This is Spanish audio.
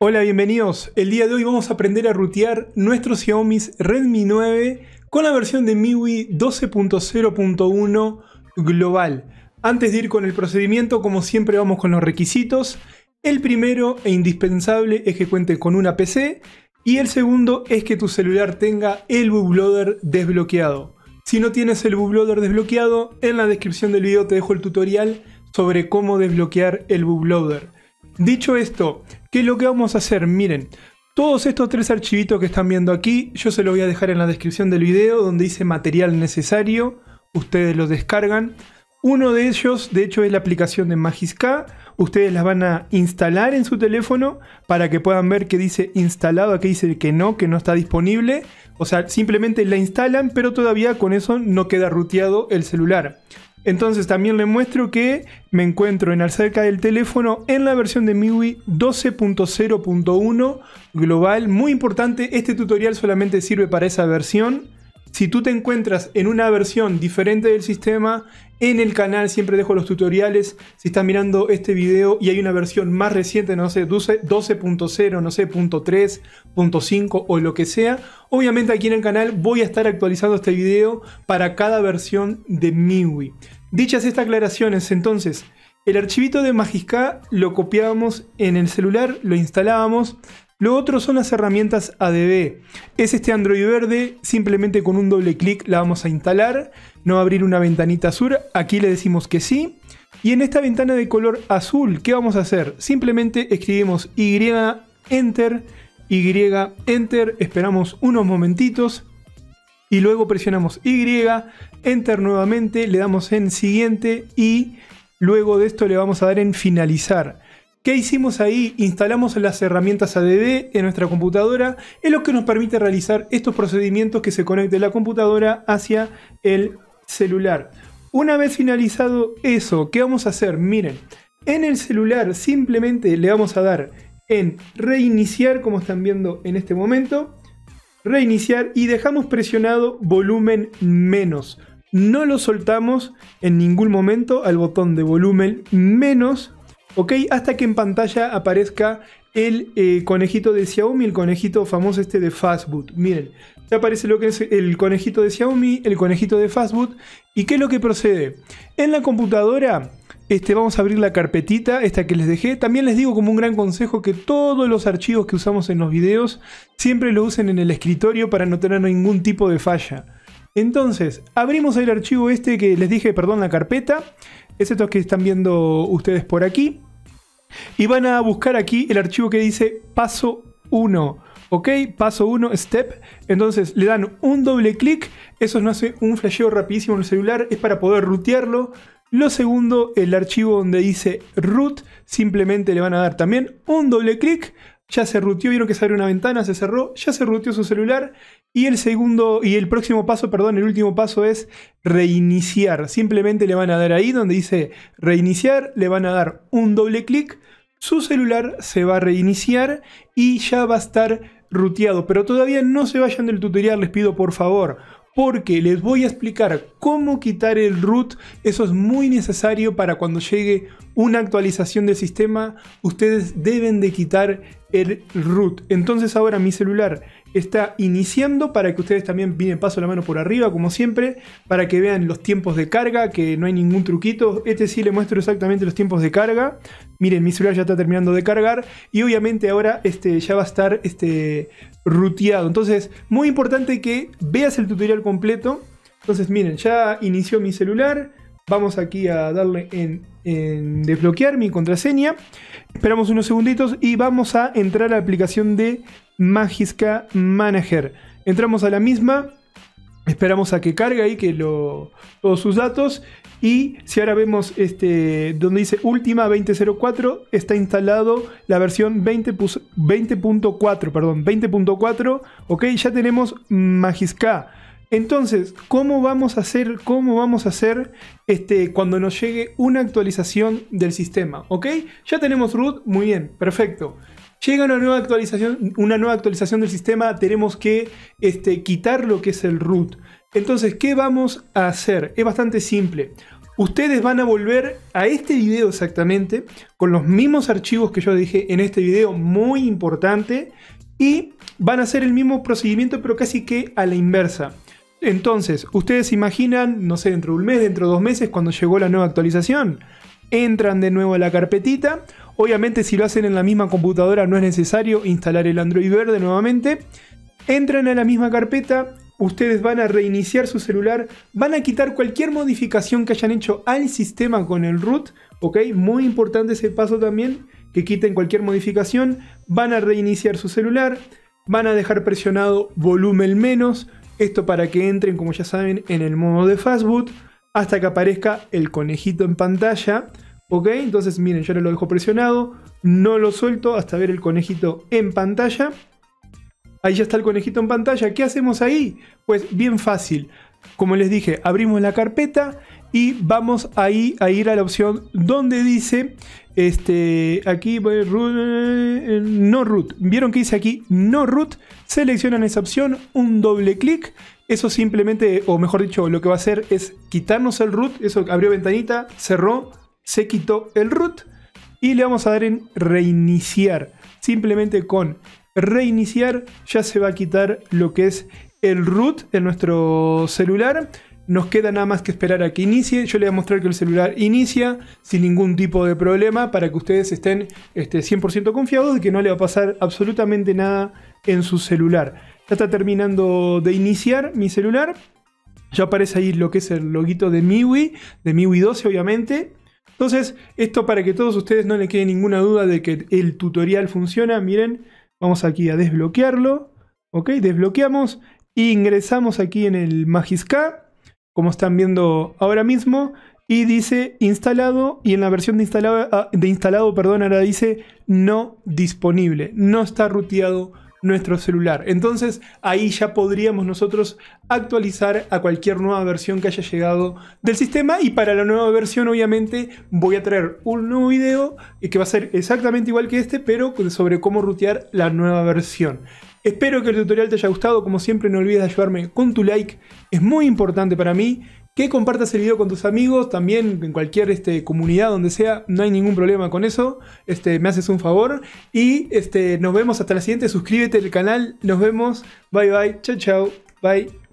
Hola, bienvenidos. El día de hoy vamos a aprender a rutear nuestro Xiaomi Redmi 9 con la versión de MIUI 12.0.1 global. Antes de ir con el procedimiento, como siempre vamos con los requisitos. El primero e indispensable es que cuente con una PC y el segundo es que tu celular tenga el bootloader desbloqueado. Si no tienes el bootloader desbloqueado, en la descripción del video te dejo el tutorial sobre cómo desbloquear el bootloader. Dicho esto, ¿qué es lo que vamos a hacer? Miren, todos estos tres archivitos que están viendo aquí, yo se los voy a dejar en la descripción del video donde dice material necesario, ustedes los descargan. Uno de ellos, de hecho, es la aplicación de Magisk. Ustedes las van a instalar en su teléfono para que puedan ver que dice instalado, aquí dice que no está disponible. O sea, simplemente la instalan, pero todavía con eso no queda rooteado el celular. Entonces también les muestro que me encuentro en acerca del teléfono en la versión de MIUI 12.0.1 global. Muy importante, este tutorial solamente sirve para esa versión. Si tú te encuentras en una versión diferente del sistema, en el canal siempre dejo los tutoriales. Si estás mirando este video y hay una versión más reciente, no sé, 12.0, no sé, .3, .5 o lo que sea, obviamente aquí en el canal voy a estar actualizando este video para cada versión de MIUI. Dichas estas aclaraciones, entonces, el archivito de Magisk lo copiábamos en el celular, lo instalábamos. Lo otro son las herramientas ADB. Es este Android verde, simplemente con un doble clic la vamos a instalar. No va a abrir una ventanita azul, aquí le decimos que sí. Y en esta ventana de color azul, ¿qué vamos a hacer? Simplemente escribimos Enter, Enter, esperamos unos momentitos. Y luego presionamos Enter nuevamente, le damos en siguiente y luego de esto le vamos a dar en finalizar. ¿Qué hicimos ahí? Instalamos las herramientas ADB en nuestra computadora, es lo que nos permite realizar estos procedimientos que se conecte la computadora hacia el celular. Una vez finalizado eso, ¿qué vamos a hacer? Miren, en el celular simplemente le vamos a dar en reiniciar, como están viendo en este momento, reiniciar y dejamos presionado volumen menos. No lo soltamos en ningún momento al botón de volumen menos. Ok, hasta que en pantalla aparezca el conejito de Xiaomi, el conejito famoso este de Fastboot. Miren, ya aparece lo que es el conejito de Xiaomi, el conejito de Fastboot. ¿Y qué es lo que procede? En la computadora vamos a abrir la carpetita, esta que les dejé. También les digo como un gran consejo que todos los archivos que usamos en los videos siempre lo usen en el escritorio para no tener ningún tipo de falla. Entonces, abrimos el archivo este que les dije, perdón, la carpeta. Es esto que están viendo ustedes por aquí. Y van a buscar aquí el archivo que dice paso 1. Ok, paso 1, step. Entonces le dan un doble clic. Eso nos hace un flasheo rapidísimo en el celular. Es para poder rootearlo. Lo segundo, el archivo donde dice root. Simplemente le van a dar también un doble clic. Ya se rooteó, vieron que se abre una ventana, se cerró, ya se rooteó su celular. Y el próximo paso, perdón, el último paso es reiniciar. Simplemente le van a dar ahí donde dice reiniciar, le van a dar un doble clic. Su celular se va a reiniciar y ya va a estar rooteado. Pero todavía no se vayan del tutorial, les pido por favor, porque les voy a explicar cómo quitar el root. Eso es muy necesario para cuando llegue una actualización del sistema. Ustedes deben de quitar el root. Entonces ahora mi celular está iniciando para que ustedes también miren, paso la mano por arriba como siempre, para que vean los tiempos de carga, que no hay ningún truquito. Sí le muestro exactamente los tiempos de carga. Miren, mi celular ya está terminando de cargar y obviamente ahora ya va a estar rooteado. Entonces, muy importante que veas el tutorial completo. Entonces, miren, ya inició mi celular. Vamos aquí a darle en desbloquear mi contraseña. Esperamos unos segunditos y vamos a entrar a la aplicación de Magisk Manager. Entramos a la misma. Esperamos a que cargue ahí todos sus datos. Y si ahora vemos donde dice última 20.04, está instalado la versión 20.4, perdón, 20.4. Ok, ya tenemos Magisk. Entonces, ¿cómo vamos a hacer cuando nos llegue una actualización del sistema? ¿Ok? Ya tenemos root, muy bien, perfecto. Llega una nueva actualización del sistema, tenemos que quitar lo que es el root. Entonces, ¿qué vamos a hacer? Es bastante simple. ustedes van a volver a este video exactamente, con los mismos archivos que yo dije en este video, muy importante, y van a hacer el mismo procedimiento, pero casi que a la inversa. Entonces, ustedes se imaginan, no sé, dentro de un mes, dentro de 2 meses, cuando llegó la nueva actualización, entran de nuevo a la carpetita. Obviamente, si lo hacen en la misma computadora, no es necesario instalar el Android verde nuevamente. Entran a la misma carpeta, ustedes van a reiniciar su celular, van a quitar cualquier modificación que hayan hecho al sistema con el root, ¿ok? Muy importante ese paso también, que quiten cualquier modificación, van a reiniciar su celular, van a dejar presionado volumen menos, esto para que entren, como ya saben, en el modo de fastboot, hasta que aparezca el conejito en pantalla, ¿ok? Entonces miren, yo ahora lo dejo presionado, no lo suelto hasta ver el conejito en pantalla. Ahí ya está el conejito en pantalla. ¿Qué hacemos ahí? Pues bien fácil. Como les dije, abrimos la carpeta y vamos ahí a ir a la opción donde dice, aquí voy, no root. ¿Vieron que dice aquí no root? Seleccionan esa opción, un doble clic. Eso simplemente, o mejor dicho, lo que va a hacer es quitarnos el root. Eso abrió ventanita, cerró, se quitó el root. Y le vamos a dar en reiniciar. Simplemente con reiniciar ya se va a quitar lo que es el root en nuestro celular. Nos queda nada más que esperar a que inicie. Yo les voy a mostrar que el celular inicia sin ningún tipo de problema, para que ustedes estén 100% confiados de que no le va a pasar absolutamente nada en su celular. Ya está terminando de iniciar mi celular. Ya aparece ahí lo que es el loguito de MIUI 12 obviamente. Entonces, esto para que todos ustedes no les quede ninguna duda de que el tutorial funciona. Miren, vamos aquí a desbloquearlo. Ok, desbloqueamos. Ingresamos aquí en el Magisk, como están viendo ahora mismo. Y dice instalado. Y en la versión de instalado, perdón, ahora dice no disponible. No está rooteado nuestro celular. Entonces ahí ya podríamos nosotros actualizar a cualquier nueva versión que haya llegado del sistema. Y para la nueva versión obviamente voy a traer un nuevo video que va a ser exactamente igual que este, pero sobre cómo rootear la nueva versión. Espero que el tutorial te haya gustado. Como siempre, no olvides de ayudarme con tu like, es muy importante para mí. Que compartas el video con tus amigos, también en cualquier comunidad, donde sea, no hay ningún problema con eso. Me haces un favor. Y nos vemos hasta la siguiente. Suscríbete al canal. Nos vemos. Bye bye. Chao, chao. Bye.